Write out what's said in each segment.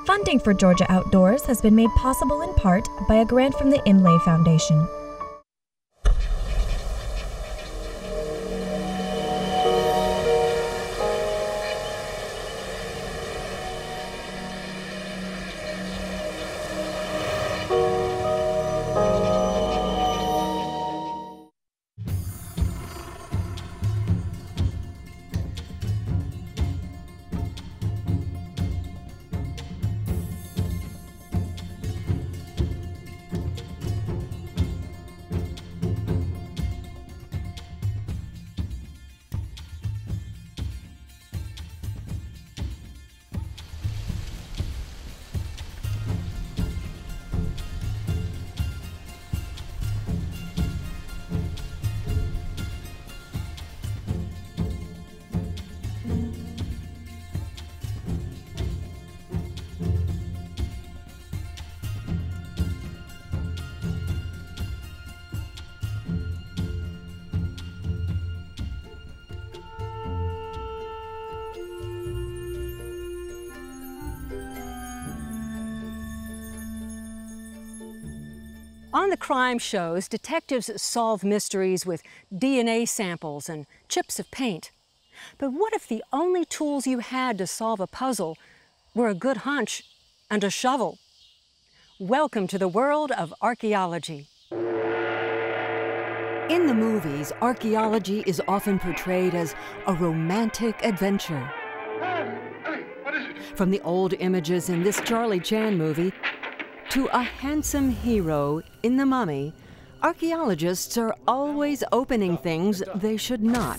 Funding for Georgia Outdoors has been made possible in part by a grant from the Imlay Foundation. On the crime shows, detectives solve mysteries with DNA samples and chips of paint. But what if the only tools you had to solve a puzzle were a good hunch and a shovel? Welcome to the world of archaeology. In the movies, archaeology is often portrayed as a romantic adventure. From the old images in this Charlie Chan movie to a handsome hero in The Mummy, archaeologists are always opening things they should not.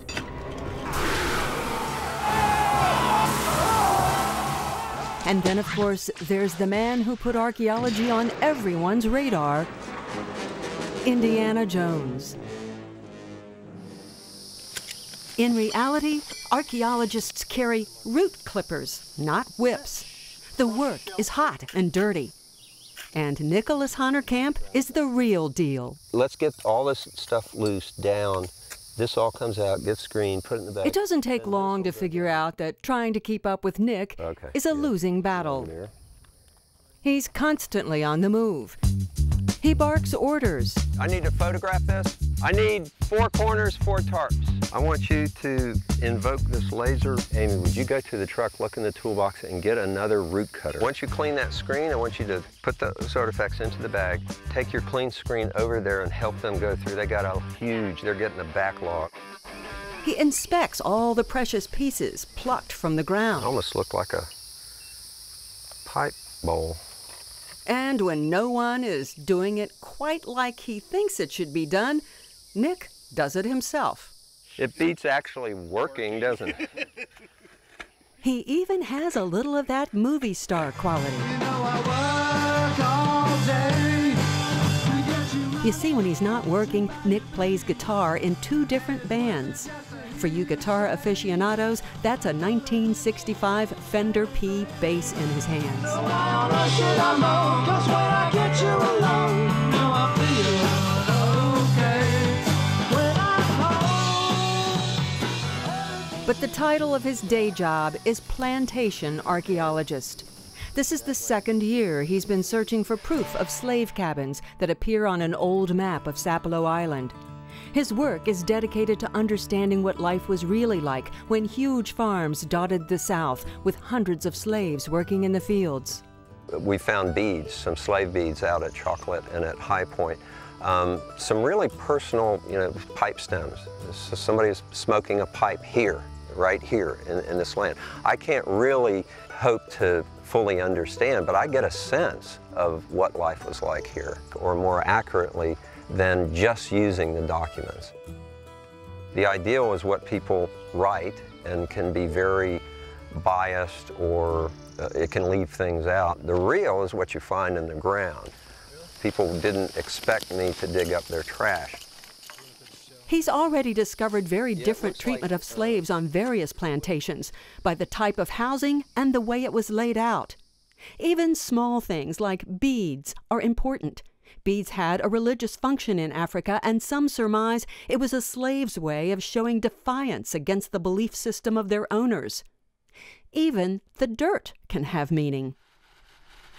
And then, of course, there's the man who put archaeology on everyone's radar, Indiana Jones. In reality, archaeologists carry root clippers, not whips. The work is hot and dirty. And Nicholas Honerkamp is the real deal. Let's get all this stuff loose down. This all comes out, gets screened, put it in the bag. It doesn't take long to figure out that trying to keep up with Nick is a losing battle. He's constantly on the move. He barks orders. I need to photograph this. I need 4 corners, 4 tarps. I want you to invoke this laser. Amy, would you go to the truck, look in the toolbox, and get another root cutter? Once you clean that screen, I want you to put those artifacts into the bag. Take your clean screen over there and help them go through. They got a huge, they're getting a backlog. He inspects all the precious pieces plucked from the ground. Almost look like a pipe bowl. And when no one is doing it quite like he thinks it should be done, Nick does it himself. It beats actually working, doesn't it? He even has a little of that movie star quality. You see, when he's not working, Nick plays guitar in 2 different bands. For you guitar aficionados, that's a 1965 Fender P bass in his hands. But the title of his day job is plantation archaeologist. This is the 2nd year he's been searching for proof of slave cabins that appear on an old map of Sapelo Island. His work is dedicated to understanding what life was really like when huge farms dotted the South with hundreds of slaves working in the fields. We found beads, some slave beads out at Chocolate and at High Point. Some really personal, pipe stems. So somebody's smoking a pipe here, right here in this land. I can't really hope to fully understand, but I get a sense of what life was like here, or more accurately, than just using the documents. The ideal is what people write and can be very biased, or it can leave things out. The real is what you find in the ground. People didn't expect me to dig up their trash. He's already discovered very different treatment of slaves on various plantations by the type of housing and the way it was laid out. Even small things like beads are important. Beads had a religious function in Africa, and some surmise it was a slave's way of showing defiance against the belief system of their owners. Even the dirt can have meaning.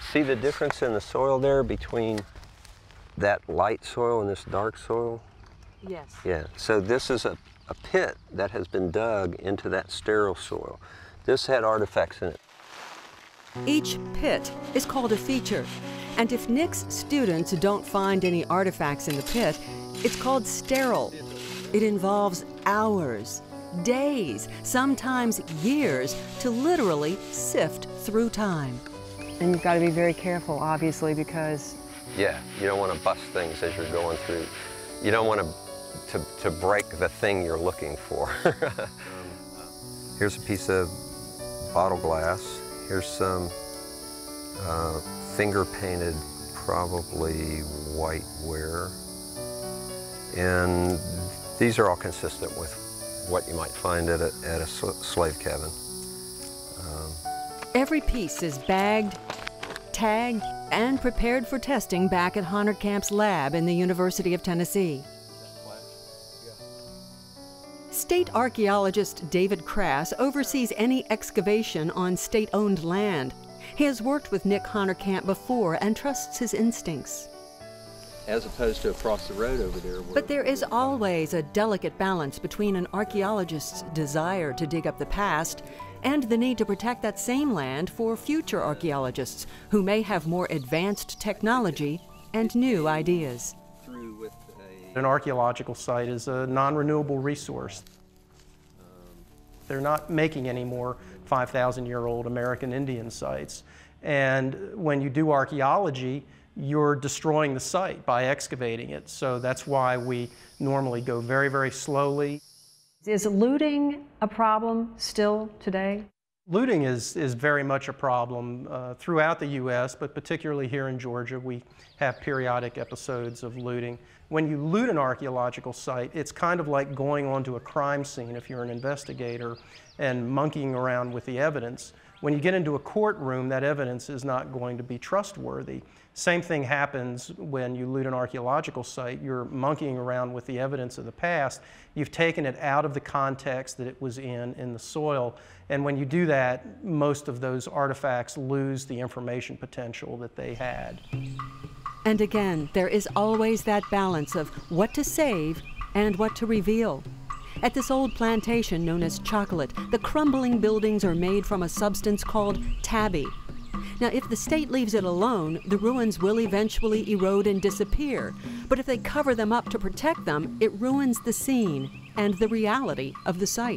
See the difference in the soil there between that light soil and this dark soil? Yes. Yeah, so this is a pit that has been dug into that sterile soil. This had artifacts in it. Each pit is called a feature, and if Nick's students don't find any artifacts in the pit, it's called sterile. It involves hours, days, sometimes years, to literally sift through time. And you've got to be very careful, obviously, because... Yeah, you don't want to bust things as you're going through. You don't want to break the thing you're looking for. Here's a piece of bottle glass. Here's some finger-painted, probably whiteware. And these are all consistent with what you might find at a slave cabin. Every piece is bagged, tagged, and prepared for testing back at Honorkamp's lab in the University of Tennessee. State archaeologist David Crass oversees any excavation on state-owned land. He has worked with Nick Honorkamp before and trusts his instincts. As opposed to across the road over there. But there is always a delicate balance between an archaeologist's desire to dig up the past and the need to protect that same land for future archaeologists who may have more advanced technology and new ideas. An archaeological site is a non-renewable resource. They're not making any more 5,000-year-old American Indian sites. And when you do archaeology, you're destroying the site by excavating it. So that's why we normally go very, very slowly. Is looting a problem still today? Looting is very much a problem throughout the U.S., but particularly here in Georgia, we have periodic episodes of looting. When you loot an archaeological site, it's kind of like going onto a crime scene if you're an investigator and monkeying around with the evidence. When you get into a courtroom, that evidence is not going to be trustworthy. Same thing happens when you loot an archaeological site. You're monkeying around with the evidence of the past. You've taken it out of the context that it was in the soil. And when you do that, most of those artifacts lose the information potential that they had. And again, there is always that balance of what to save and what to reveal. At this old plantation known as Chocolate, the crumbling buildings are made from a substance called tabby. Now, if the state leaves it alone, the ruins will eventually erode and disappear. But if they cover them up to protect them, it ruins the scene and the reality of the site.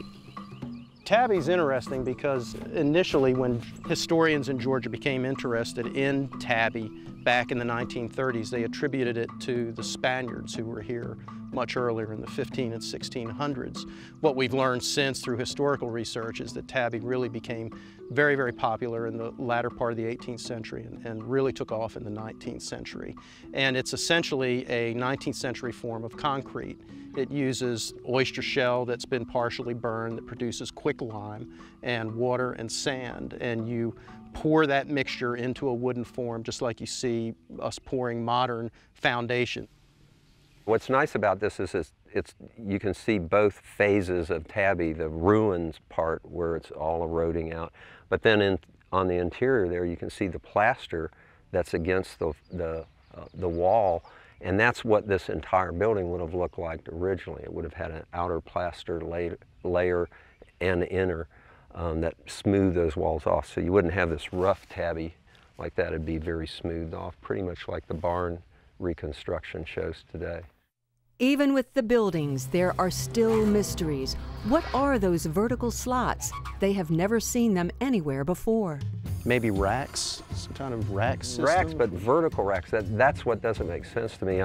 Tabby's interesting because initially when historians in Georgia became interested in tabby back in the 1930s, they attributed it to the Spaniards who were here much earlier in the 15 and 1600s. What we've learned since through historical research is that tabby really became very, very popular in the latter part of the 18th century and really took off in the 19th century. And it's essentially a 19th century form of concrete. It uses oyster shell that's been partially burned that produces quicklime and water and sand, and you pour that mixture into a wooden form just like you see us pouring modern foundation. What's nice about this is you can see both phases of tabby, the ruins part where it's all eroding out, but then on the interior there you can see the plaster that's against the wall, and that's what this entire building would have looked like originally. It would have had an outer plaster layer and inner that smoothed those walls off, so you wouldn't have this rough tabby like that. It'd be very smoothed off, pretty much like the barn reconstruction shows today. Even with the buildings, there are still mysteries. What are those vertical slots? They have never seen them anywhere before. Maybe racks, some kind of rack system? Racks, but vertical racks. That's what doesn't make sense to me.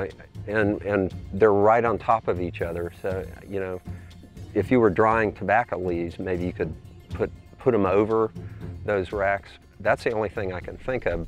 And they're right on top of each other. So, you know, if you were drying tobacco leaves, maybe you could put them over those racks. That's the only thing I can think of.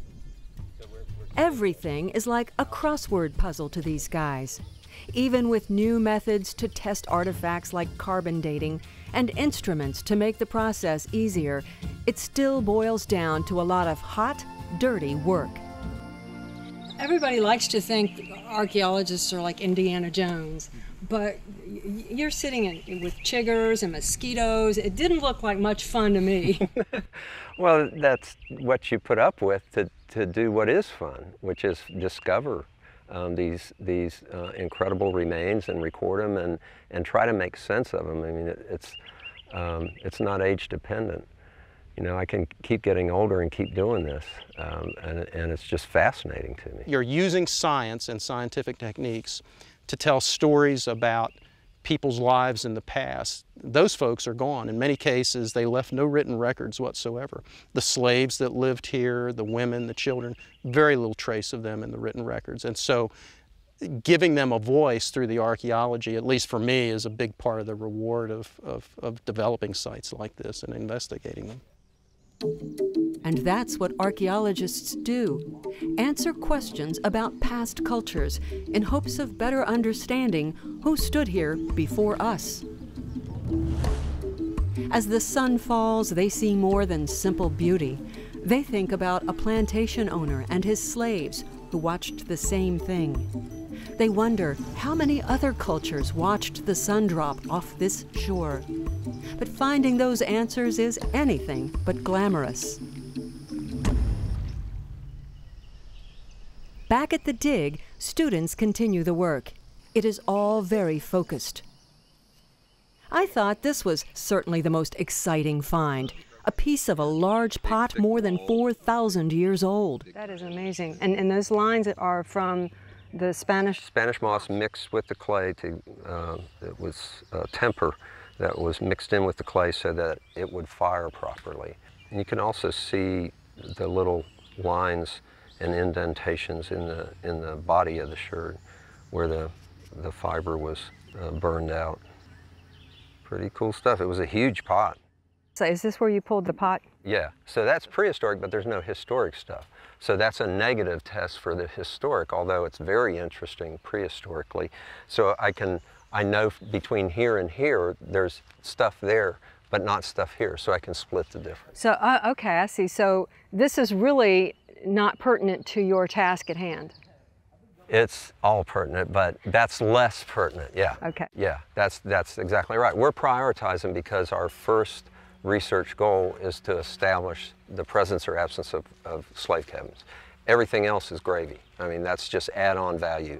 Everything is like a crossword puzzle to these guys. Even with new methods to test artifacts like carbon dating and instruments to make the process easier, it still boils down to a lot of hot, dirty work. Everybody likes to think archaeologists are like Indiana Jones, but you're sitting with chiggers and mosquitoes. It didn't look like much fun to me. Well, that's what you put up with to do what is fun, which is discover these incredible remains and record them and try to make sense of them. I mean, it's not age dependent. You know, I can keep getting older and keep doing this, and it's just fascinating to me. You're using science and scientific techniques to tell stories about people's lives in the past. Those folks are gone. In many cases, they left no written records whatsoever. The slaves that lived here, the women, the children, very little trace of them in the written records. And so giving them a voice through the archaeology, at least for me, is a big part of the reward of developing sites like this and investigating them. And that's what archaeologists do. Answer questions about past cultures in hopes of better understanding who stood here before us. As the sun falls, they see more than simple beauty. They think about a plantation owner and his slaves who watched the same thing. They wonder how many other cultures watched the sun drop off this shore. But finding those answers is anything but glamorous. Back at the dig, students continue the work. It is all very focused. I thought this was certainly the most exciting find, a piece of a large pot more than 4,000 years old. That is amazing. And those lines are from the Spanish moss mixed with the clay to, it was temper that was mixed in with the clay so that it would fire properly. And you can also see the little lines and indentations in the body of the shirt where the fiber was burned out. Pretty cool stuff. It was a huge pot. So is this where you pulled the pot? Yeah, so that's prehistoric, but there's no historic stuff. So that's a negative test for the historic, although it's very interesting prehistorically. So I know between here and here, there's stuff there, but not stuff here, so I can split the difference. So, okay, I see. So this is really not pertinent to your task at hand. It's all pertinent, but that's less pertinent, yeah. Okay. Yeah, that's exactly right. We're prioritizing because our first research goal is to establish the presence or absence of slave cabins. Everything else is gravy. I mean, that's just add-on value.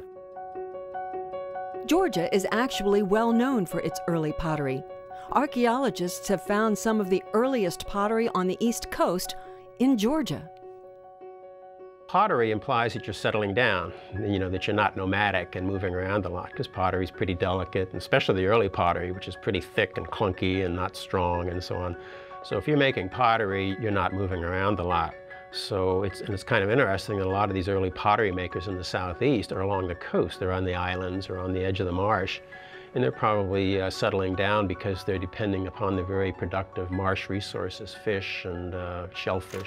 Georgia is actually well known for its early pottery. Archaeologists have found some of the earliest pottery on the East Coast in Georgia. Pottery implies that you're settling down, you know, that you're not nomadic and moving around a lot, because pottery is pretty delicate, and especially the early pottery, which is pretty thick and clunky and not strong and so on. So if you're making pottery, you're not moving around a lot. So it's kind of interesting that a lot of these early pottery makers in the southeast are along the coast. They're on the islands or on the edge of the marsh, and they're probably settling down because they're depending upon the very productive marsh resources, fish and shellfish.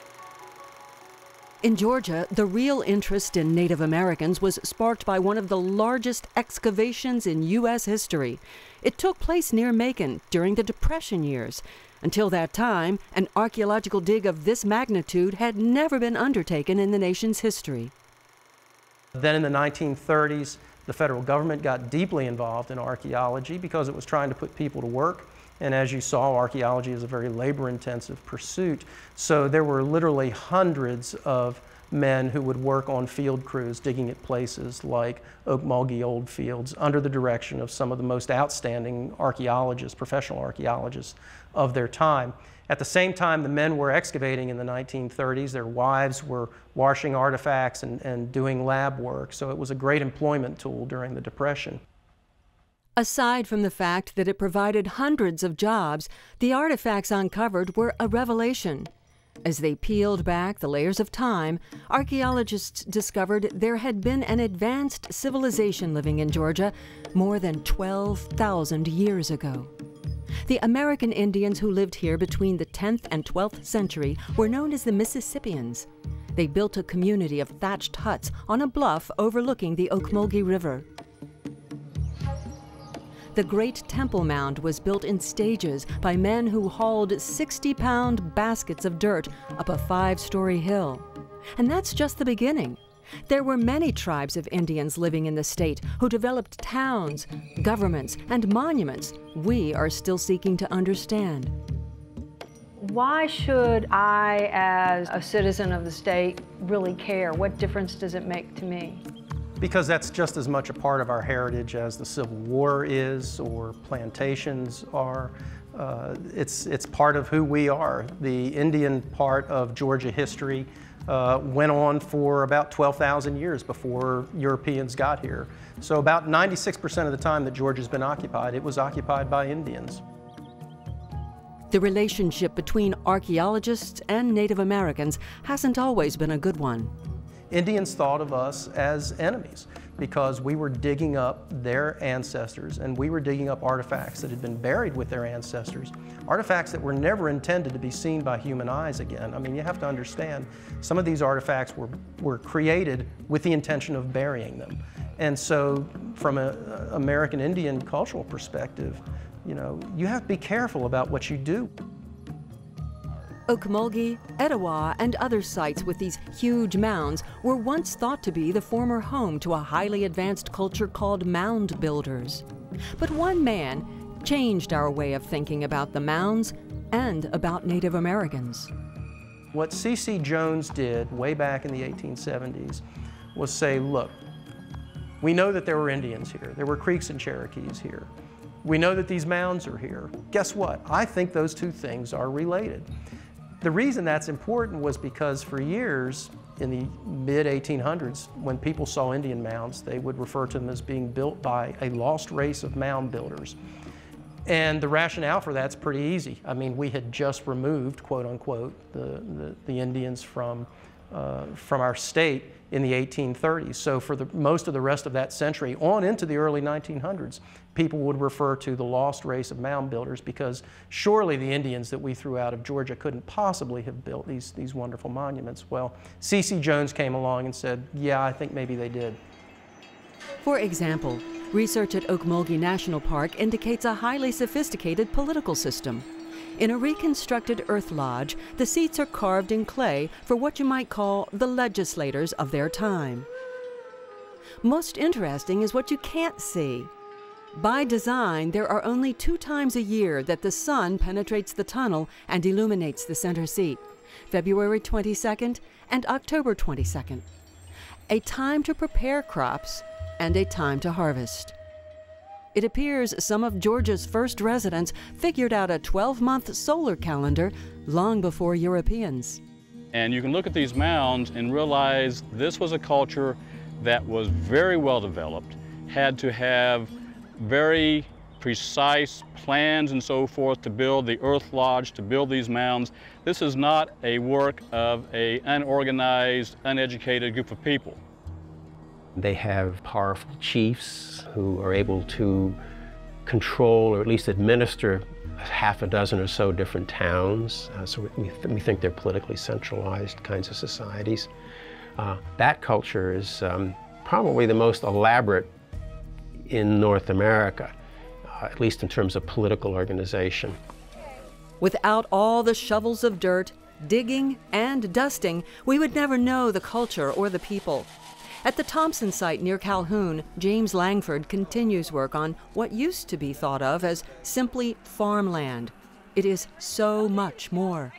In Georgia, the real interest in Native Americans was sparked by one of the largest excavations in U.S. history. It took place near Macon during the Depression years. Until that time, an archaeological dig of this magnitude had never been undertaken in the nation's history. Then in the 1930s, the federal government got deeply involved in archaeology because it was trying to put people to work. And as you saw, archaeology is a very labor-intensive pursuit. So there were literally hundreds of men who would work on field crews digging at places like Okmulgee Old Fields under the direction of some of the most outstanding archaeologists, professional archaeologists of their time. At the same time the men were excavating in the 1930s, their wives were washing artifacts and doing lab work. So it was a great employment tool during the Depression. Aside from the fact that it provided hundreds of jobs, the artifacts uncovered were a revelation. As they peeled back the layers of time, archaeologists discovered there had been an advanced civilization living in Georgia more than 12,000 years ago. The American Indians who lived here between the 10th and 12th century were known as the Mississippians. They built a community of thatched huts on a bluff overlooking the Okmulgee River. The Great Temple Mound was built in stages by men who hauled 60-pound baskets of dirt up a 5-story hill. And that's just the beginning. There were many tribes of Indians living in the state who developed towns, governments, and monuments we are still seeking to understand. Why should I, as a citizen of the state, really care? What difference does it make to me? Because that's just as much a part of our heritage as the Civil War is, or plantations are. It's part of who we are. The Indian part of Georgia history went on for about 12,000 years before Europeans got here. So about 96% of the time that Georgia's been occupied, it was occupied by Indians. The relationship between archaeologists and Native Americans hasn't always been a good one. Indians thought of us as enemies because we were digging up their ancestors, and we were digging up artifacts that had been buried with their ancestors, artifacts that were never intended to be seen by human eyes again. I mean, you have to understand, some of these artifacts were created with the intention of burying them. And so from an American Indian cultural perspective, you know, you have to be careful about what you do. Ocmulgee, Etowah, and other sites with these huge mounds were once thought to be the former home to a highly advanced culture called mound builders. But one man changed our way of thinking about the mounds and about Native Americans. What C.C. Jones did way back in the 1870s was say, look, we know that there were Indians here. There were Creeks and Cherokees here. We know that these mounds are here. Guess what? I think those two things are related. The reason that's important was because for years, in the mid-1800s, when people saw Indian mounds, they would refer to them as being built by a lost race of mound builders. And the rationale for that's pretty easy. I mean, we had just removed, quote unquote, the Indians from our state in the 1830s. So for most of the rest of that century, on into the early 1900s, people would refer to the lost race of mound builders because surely the Indians that we threw out of Georgia couldn't possibly have built these wonderful monuments. Well, C.C. Jones came along and said, yeah, I think maybe they did. For example, research at Ocmulgee National Park indicates a highly sophisticated political system. In a reconstructed earth lodge, the seats are carved in clay for what you might call the legislators of their time. Most interesting is what you can't see. By design, there are only 2 times a year that the sun penetrates the tunnel and illuminates the center seat, February 22nd and October 22nd. A time to prepare crops and a time to harvest. It appears some of Georgia's first residents figured out a 12-month solar calendar long before Europeans. And you can look at these mounds and realize this was a culture that was very well developed, had to have very precise plans and so forth to build the earth lodge, to build these mounds. This is not a work of an unorganized, uneducated group of people. They have powerful chiefs who are able to control or at least administer half a dozen or so different towns. So we think they're politically centralized kinds of societies. That culture is probably the most elaborate in North America, at least in terms of political organization. Without all the shovels of dirt, digging, and dusting, we would never know the culture or the people. At the Thompson site near Calhoun, James Langford continues work on what used to be thought of as simply farmland. It is so much more.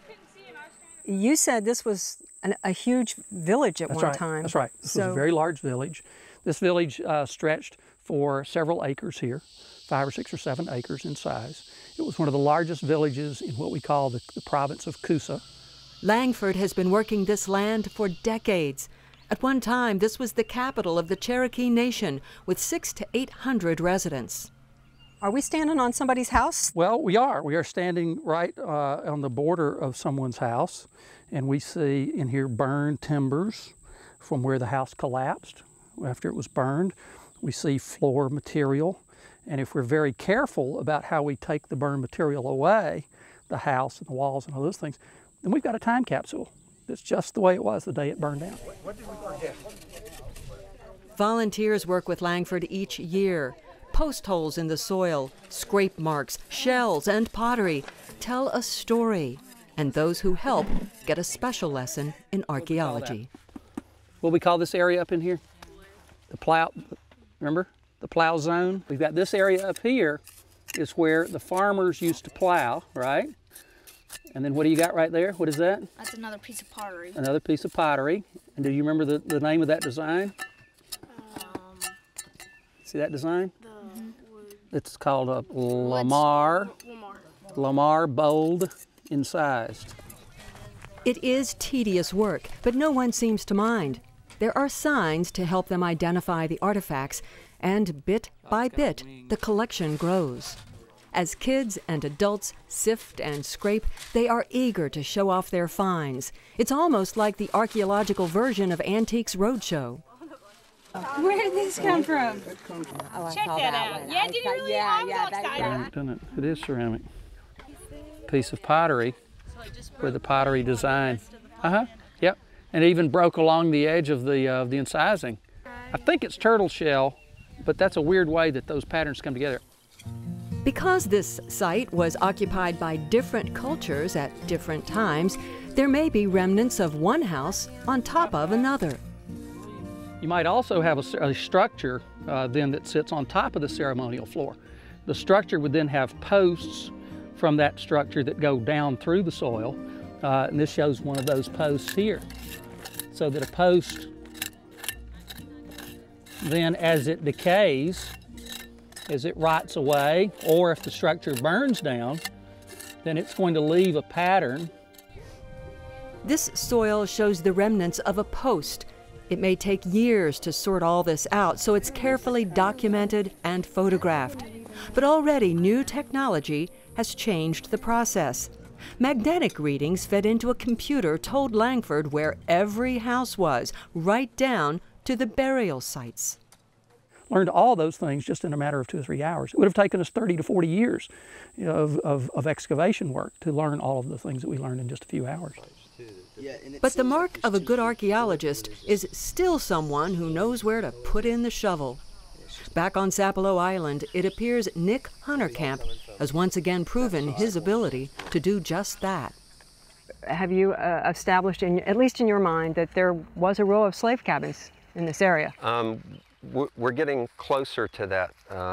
You said this was a huge village at one time. That's right. This was a very large village. This village stretched for several acres here, 5 or 6 or 7 acres in size. It was one of the largest villages in what we call the province of Coosa. Langford has been working this land for decades. At one time, this was the capital of the Cherokee Nation with 600 to 800 residents. Are we standing on somebody's house? Well, we are. We are standing right on the border of someone's house, and we see in here burned timbers from where the house collapsed after it was burned. We see floor material, and if we're very careful about how we take the burned material away, the house and the walls and all those things, then we've got a time capsule. It's just the way it was the day it burned down. What did we forget? Volunteers work with Langford each year. Post holes in the soil, scrape marks, shells, and pottery tell a story. And those who help get a special lesson in archaeology. what we call this area up in here? The plow, remember? The plow zone. We've got this area up here is where the farmers used to plow, right? And then what do you got right there? What is that? That's another piece of pottery. Another piece of pottery. And do you remember the name of that design? See that design? It's called a Lamar bold incised. It is tedious work, but no one seems to mind. There are signs to help them identify the artifacts, and bit by bit, the collection grows. As kids and adults sift and scrape, they are eager to show off their finds. It's almost like the archaeological version of Antiques Roadshow. Where did this come from? Oh, Check that out. Yeah, did you really? I'm so excited. Doesn't it? It is ceramic. Piece of pottery where the pottery design. Yep. And it even broke along the edge of the incising. I think it's turtle shell, but that's a weird way that those patterns come together. Because this site was occupied by different cultures at different times, there may be remnants of one house on top of another. You might also have a structure then that sits on top of the ceremonial floor. The structure would then have posts from that structure that go down through the soil. And this shows one of those posts here. So that a post, then as it decays, as it rots away, or if the structure burns down, then it's going to leave a pattern. This soil shows the remnants of a post. It may take years to sort all this out, so it's carefully documented and photographed. But already new technology has changed the process. Magnetic readings fed into a computer told Langford where every house was, right down to the burial sites. Learned all those things just in a matter of 2 or 3 hours. It would have taken us 30 to 40 years of excavation work to learn all of the things that we learned in just a few hours. But the mark of a good archaeologist is still someone who knows where to put in the shovel. Back on Sapelo Island, it appears Nick Hunterkamp has once again proven his ability to do just that. Have you established, at least in your mind, that there was a row of slave cabins in this area? We're getting closer to that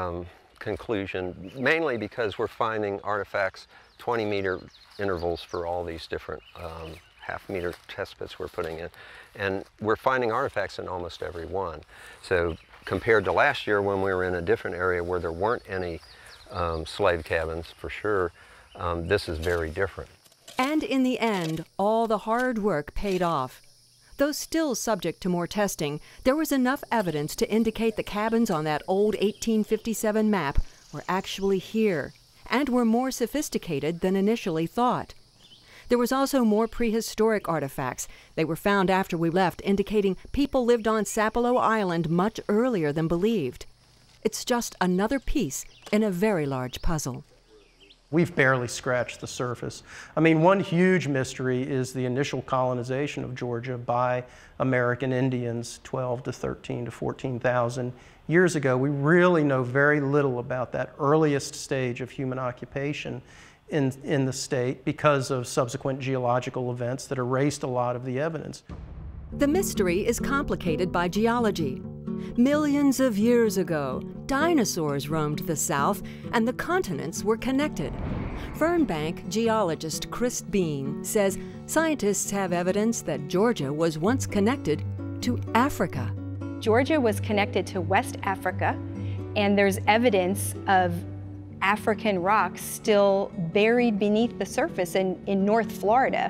conclusion, mainly because we're finding artifacts 20-meter intervals for all these different half-meter test pits we're putting in. And we're finding artifacts in almost every one. So compared to last year when we were in a different area where there weren't any slave cabins, for sure, this is very different. And in the end, all the hard work paid off. Though still subject to more testing, there was enough evidence to indicate the cabins on that old 1857 map were actually here and were more sophisticated than initially thought. There was also more prehistoric artifacts. They were found after we left, indicating people lived on Sapelo Island much earlier than believed. It's just another piece in a very large puzzle. We've barely scratched the surface. I mean, one huge mystery is the initial colonization of Georgia by American Indians 12 to 13 to 14,000 years ago. We really know very little about that earliest stage of human occupation in the state because of subsequent geological events that erased a lot of the evidence. The mystery is complicated by geology. Millions of years ago, dinosaurs roamed the South and the continents were connected. Fernbank geologist Chris Bean says scientists have evidence that Georgia was once connected to Africa. Georgia was connected to West Africa, and there's evidence of African rocks still buried beneath the surface in North Florida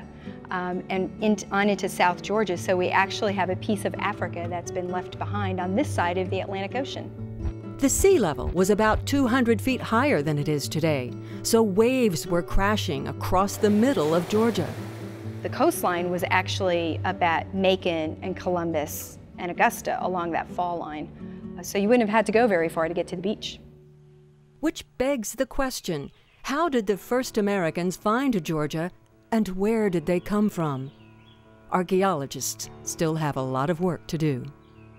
and on into South Georgia. So we actually have a piece of Africa that's been left behind on this side of the Atlantic Ocean. The sea level was about 200 feet higher than it is today, so waves were crashing across the middle of Georgia. The coastline was actually up at Macon and Columbus and Augusta along that fall line. So you wouldn't have had to go very far to get to the beach. Which begs the question, how did the first Americans find Georgia and where did they come from? Archaeologists still have a lot of work to do.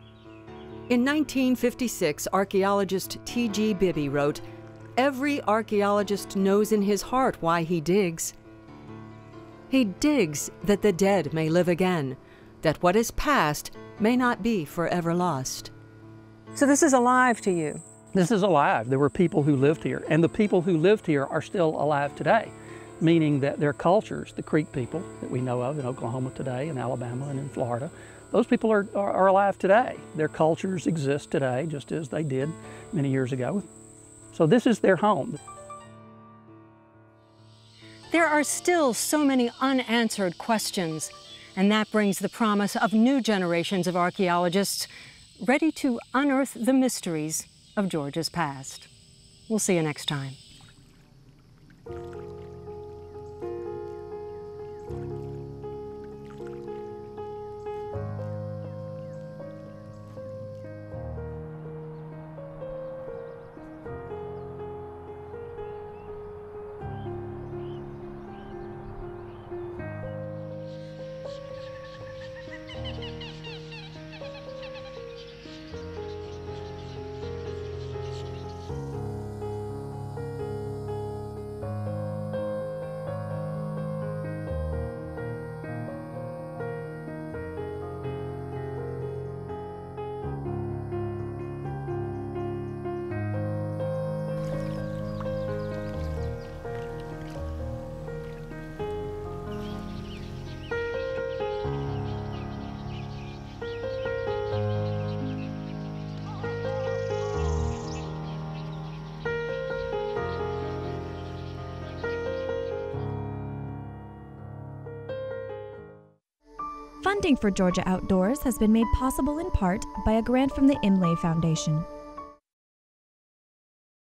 In 1956, archaeologist T.G. Bibby wrote, "Every archaeologist knows in his heart why he digs. He digs that the dead may live again, that what is past may not be forever lost. So this is alive to you? This is alive. There were people who lived here, and the people who lived here are still alive today, meaning that their cultures, the Creek people that we know of in Oklahoma today, in Alabama and in Florida, those people are alive today. Their cultures exist today just as they did many years ago. So this is their home. There are still so many unanswered questions, and that brings the promise of new generations of archaeologists ready to unearth the mysteries of Georgia's past. We'll see you next time. Funding for Georgia Outdoors has been made possible in part by a grant from the Imlay Foundation.